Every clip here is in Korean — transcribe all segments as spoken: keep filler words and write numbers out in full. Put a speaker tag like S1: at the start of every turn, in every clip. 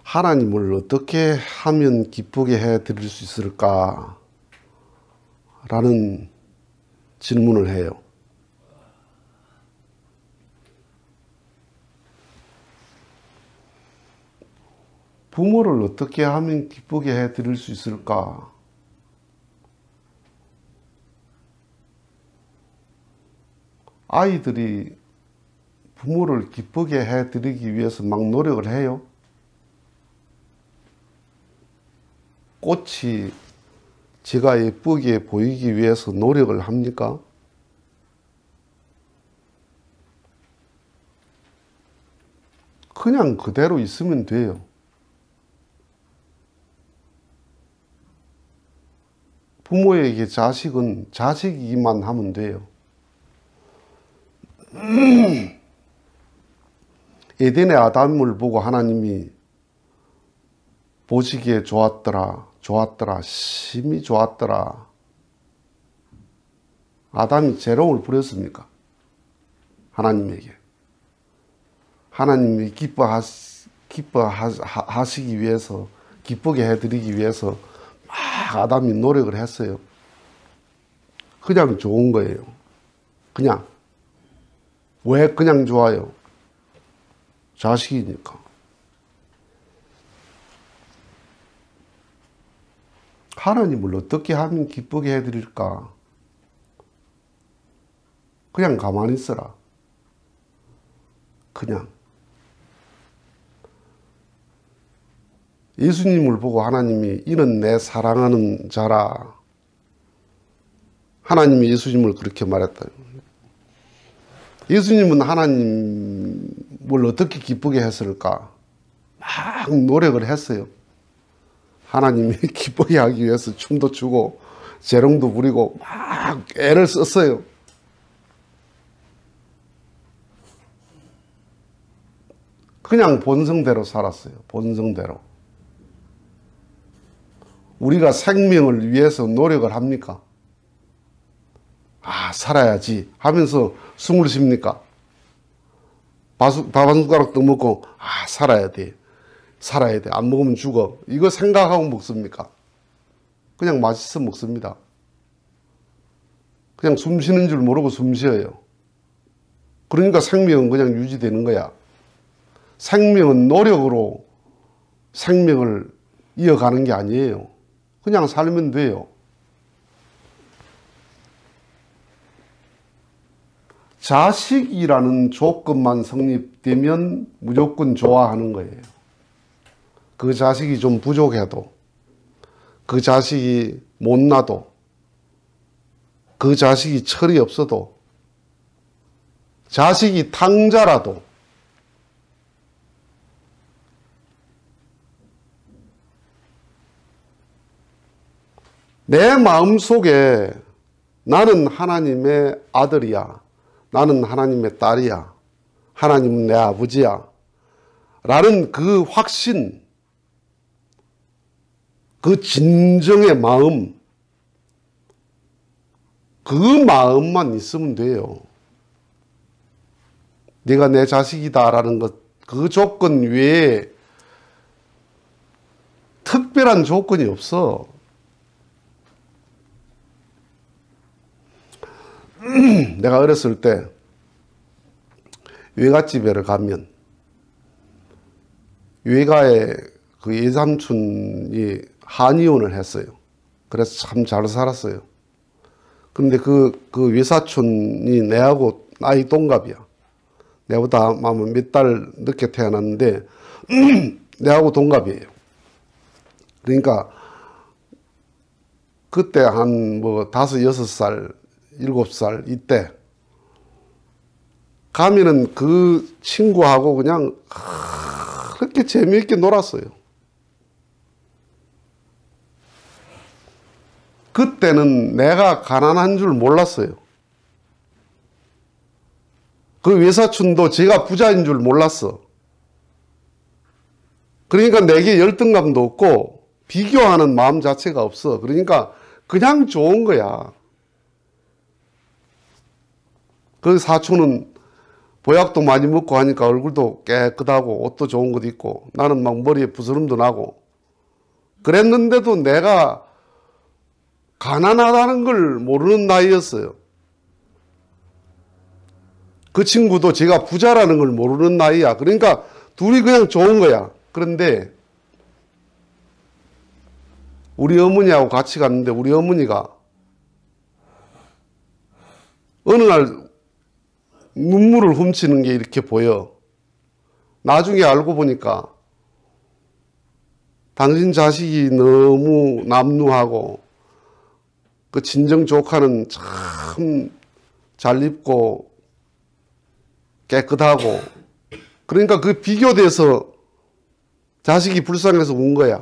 S1: 하나님을 어떻게 하면 기쁘게 해 드릴 수 있을까? 라는 질문을 해요. 부모를 어떻게 하면 기쁘게 해 드릴 수 있을까? 아이들이 부모를 기쁘게 해 드리기 위해서 막 노력을 해요. 꽃이 제가 예쁘게 보이기 위해서 노력을 합니까? 그냥 그대로 있으면 돼요. 부모에게 자식은 자식이기만 하면 돼요. 에덴의 아담을 보고 하나님이 보시기에 좋았더라, 좋았더라, 심히 좋았더라. 아담이 재롱을 부렸습니까? 하나님에게. 하나님이 기뻐하시, 기뻐하시기 위해서, 기쁘게 해드리기 위해서 막 아담이 노력을 했어요. 그냥 좋은 거예요. 그냥. 왜 그냥 좋아요? 자식이니까. 하나님을 어떻게 하면 기쁘게 해드릴까? 그냥 가만히 있어라. 그냥. 예수님을 보고 하나님이 이는 내 사랑하는 자라. 하나님이 예수님을 그렇게 말했다. 예수님은 하나님을 어떻게 기쁘게 했을까? 막 노력을 했어요. 하나님이 기쁘게 하기 위해서 춤도 추고 재롱도 부리고 막 애를 썼어요. 그냥 본성대로 살았어요. 본성대로. 우리가 생명을 위해서 노력을 합니까? 아, 살아야지 하면서 숨을 쉽니까? 밥 한 숟가락 더 먹고 아, 살아야 돼. 살아야 돼. 안 먹으면 죽어. 이거 생각하고 먹습니까? 그냥 맛있어 먹습니다. 그냥 숨 쉬는 줄 모르고 숨 쉬어요. 그러니까 생명은 그냥 유지되는 거야. 생명은 노력으로 생명을 이어가는 게 아니에요. 그냥 살면 돼요. 자식이라는 조건만 성립되면 무조건 좋아하는 거예요. 그 자식이 좀 부족해도, 그 자식이 못나도, 그 자식이 철이 없어도, 자식이 탕자라도 내 마음속에 나는 하나님의 아들이야. 나는 하나님의 딸이야. 하나님은 내 아버지야. 라는 그 확신, 그 진정의 마음, 그 마음만 있으면 돼요. 네가 내 자식이다라는 것, 그 조건 외에 특별한 조건이 없어. 내가 어렸을 때 외갓집에를 가면 외가에 그 예삼촌이 한의원을 했어요. 그래서 참 잘 살았어요. 근데 그, 그 외사촌이 내하고 나이 동갑이야. 내보다 아마 몇 달 늦게 태어났는데 내하고 동갑이에요. 그러니까 그때 한 뭐 다섯 여섯 살 일곱 살 이때 가면은 그 친구하고 그냥 그렇게 재미있게 놀았어요. 그때는 내가 가난한 줄 몰랐어요. 그 외사촌도 제가 부자인 줄 몰랐어. 그러니까 내게 열등감도 없고 비교하는 마음 자체가 없어. 그러니까 그냥 좋은 거야. 그 사촌은 보약도 많이 먹고 하니까 얼굴도 깨끗하고 옷도 좋은 것도 있고 나는 막 머리에 부스럼도 나고 그랬는데도 내가 가난하다는 걸 모르는 나이였어요. 그 친구도 제가 부자라는 걸 모르는 나이야. 그러니까 둘이 그냥 좋은 거야. 그런데 우리 어머니하고 같이 갔는데 우리 어머니가 어느 날 눈물을 훔치는 게 이렇게 보여. 나중에 알고 보니까 당신 자식이 너무 남루하고 그 친정 조카는 참 잘 입고 깨끗하고 그러니까 그 비교돼서 자식이 불쌍해서 운 거야.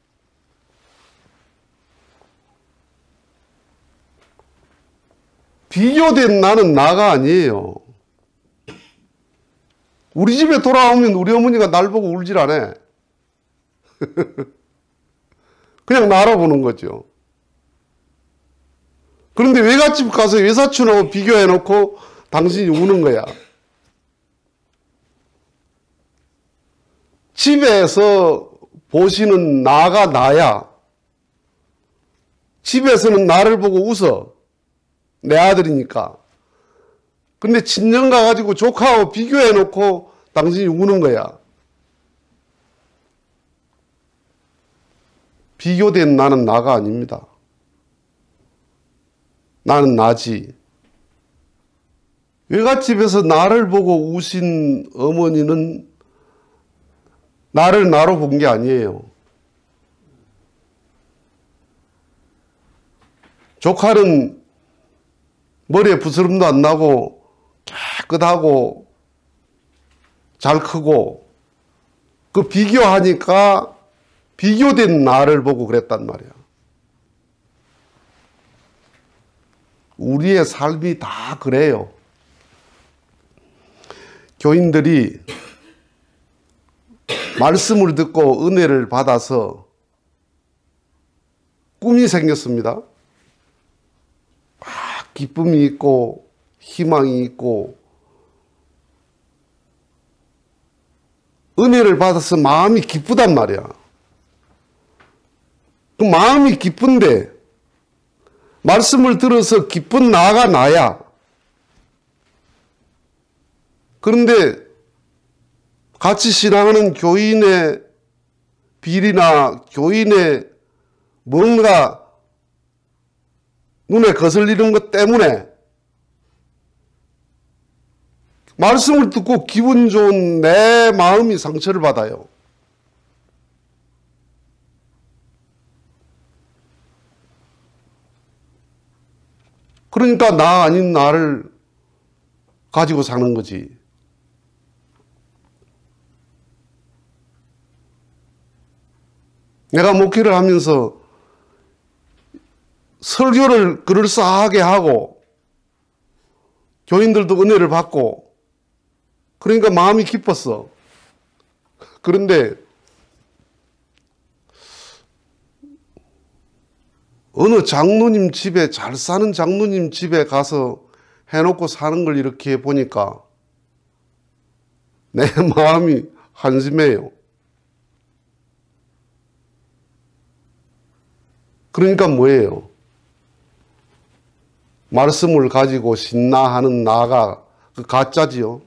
S1: 비교된 나는 나가 아니에요. 우리 집에 돌아오면 우리 어머니가 날 보고 울질 않아. 그냥 나라 보는 거죠. 그런데 외갓집 가서 외사촌하고 비교해놓고 당신이 우는 거야. 집에서 보시는 나가 나야. 집에서는 나를 보고 웃어. 내 아들이니까. 근데 친정 가가지고 조카하고 비교해놓고 당신이 우는 거야. 비교된 나는 나가 아닙니다. 나는 나지. 외갓집에서 나를 보고 우신 어머니는 나를 나로 본 게 아니에요. 조카는 머리에 부스럼도 안 나고 깨끗하고 잘 크고 그 비교하니까 비교된 나를 보고 그랬단 말이야. 우리의 삶이 다 그래요. 교인들이 말씀을 듣고 은혜를 받아서 꿈이 생겼습니다. 막 기쁨이 있고 희망이 있고 은혜를 받아서 마음이 기쁘단 말이야. 그 마음이 기쁜데 말씀을 들어서 기쁜 나가 나야. 그런데 같이 신앙하는 교인의 비리나 교인의 뭔가 눈에 거슬리는 것 때문에 말씀을 듣고 기분 좋은 내 마음이 상처를 받아요. 그러니까 나 아닌 나를 가지고 사는 거지. 내가 목회를 하면서 설교를 그럴싸하게 하고 교인들도 은혜를 받고 그러니까 마음이 기뻤어. 그런데 어느 장로님 집에 잘 사는 장로님 집에 가서 해놓고 사는 걸 이렇게 보니까 내 마음이 한심해요. 그러니까 뭐예요? 말씀을 가지고 신나하는 나가 그 가짜지요.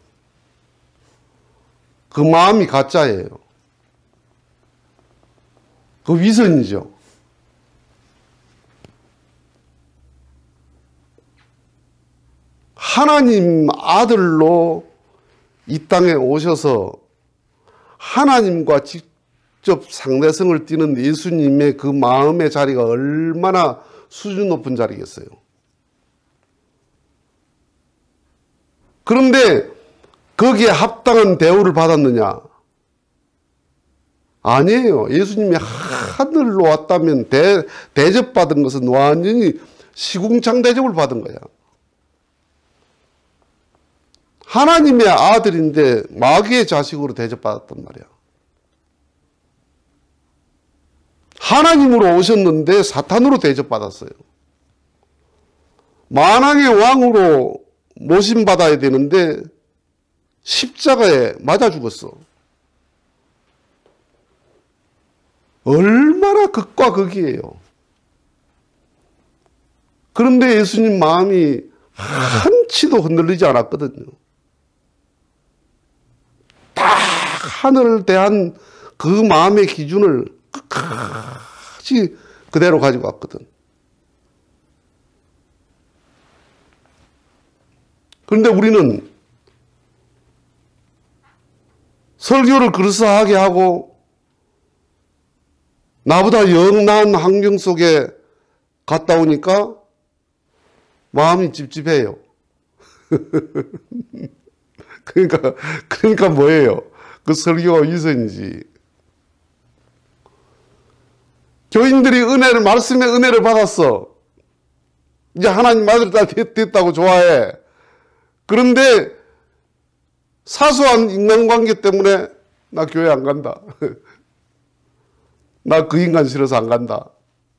S1: 그 마음이 가짜예요. 그 위선이죠. 하나님 아들로 이 땅에 오셔서 하나님과 직접 상대성을 띠는 예수님의 그 마음의 자리가 얼마나 수준 높은 자리겠어요. 그런데 거기에 합당한 대우를 받았느냐? 아니에요. 예수님이 하늘로 왔다면 대, 대접받은 것은 완전히 시궁창 대접을 받은 거야. 하나님의 아들인데 마귀의 자식으로 대접받았단 말이야. 하나님으로 오셨는데 사탄으로 대접받았어요. 만왕의 왕으로 모심받아야 되는데 십자가에 맞아 죽었어. 얼마나 극과 극이에요. 그런데 예수님 마음이 한치도 흔들리지 않았거든요. 딱 하늘을 대한 그 마음의 기준을 끝까지 그대로 가지고 왔거든. 그런데 우리는 설교를 그럴싸하게 하고 나보다 영나은 환경 속에 갔다 오니까 마음이 찝찝해요. 그러니까, 그러니까 뭐예요? 그 설교가 위선이지. 교인들이 은혜를, 말씀의 은혜를 받았어. 이제 하나님 아들 딸 됐다고 좋아해. 그런데 사소한 인간관계 때문에 나 교회 안 간다. 나 그 인간 싫어서 안 간다.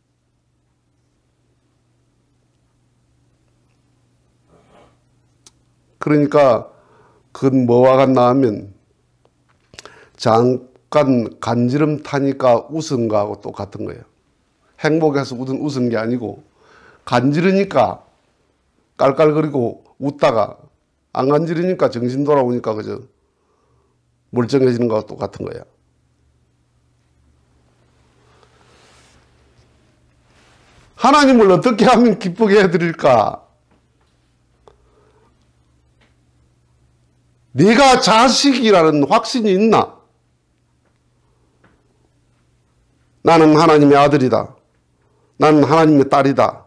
S1: 그러니까 그건 뭐와 같나 하면 잠깐 간지럼 타니까 웃은 거하고 똑같은 거예요. 행복해서 웃은, 웃은 게 아니고 간지르니까 깔깔거리고 웃다가 안 간지르니까 정신 돌아오니까 그저 멀쩡해지는 거하고 똑같은 거야. 하나님을 어떻게 하면 기쁘게 해드릴까? 네가 자식이라는 확신이 있나? 나는 하나님의 아들이다. 나는 하나님의 딸이다.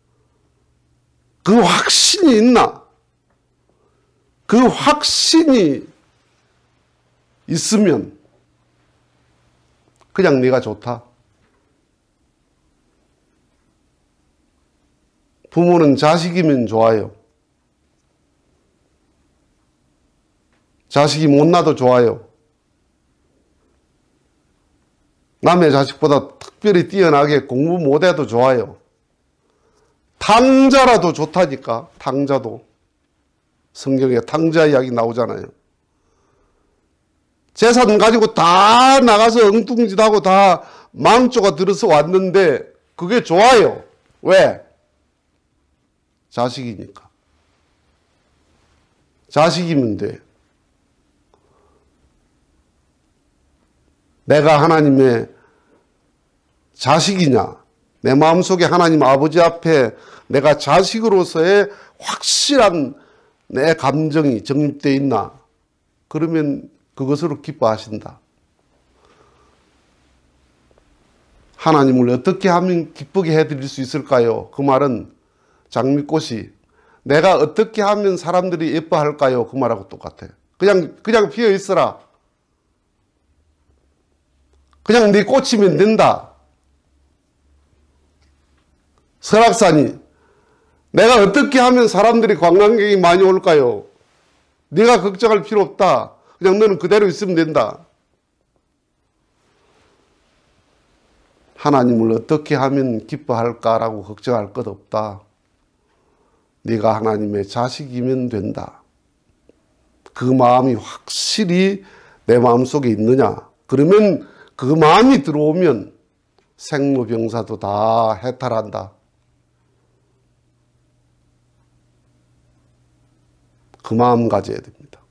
S1: 그 확신이 있나? 그 확신이 있으면 그냥 네가 좋다. 부모는 자식이면 좋아요. 자식이 못나도 좋아요. 남의 자식보다 특별히 뛰어나게 공부 못해도 좋아요. 탕자라도 좋다니까. 탕자도. 성경에 탕자 이야기 나오잖아요. 재산 가지고 다 나가서 엉뚱짓하고 다 망조가 들어서 왔는데 그게 좋아요. 왜? 자식이니까. 자식이면 돼. 내가 하나님의 자식이냐? 내 마음속에 하나님 아버지 앞에 내가 자식으로서의 확실한 내 감정이 정립되어 있나? 그러면 그것으로 기뻐하신다. 하나님을 어떻게 하면 기쁘게 해드릴 수 있을까요? 그 말은 장미꽃이 내가 어떻게 하면 사람들이 예뻐할까요? 그 말하고 똑같아요. 그냥, 그냥 피어 있어라. 그냥 네 꽃이면 된다. 설악산이 내가 어떻게 하면 사람들이 관광객이 많이 올까요? 네가 걱정할 필요 없다. 그냥 너는 그대로 있으면 된다. 하나님을 어떻게 하면 기뻐할까라고 걱정할 것 없다. 네가 하나님의 자식이면 된다. 그 마음이 확실히 내 마음속에 있느냐? 그러면 그 마음이 들어오면 생로병사도 다 해탈한다. 그 마음 가져야 됩니다.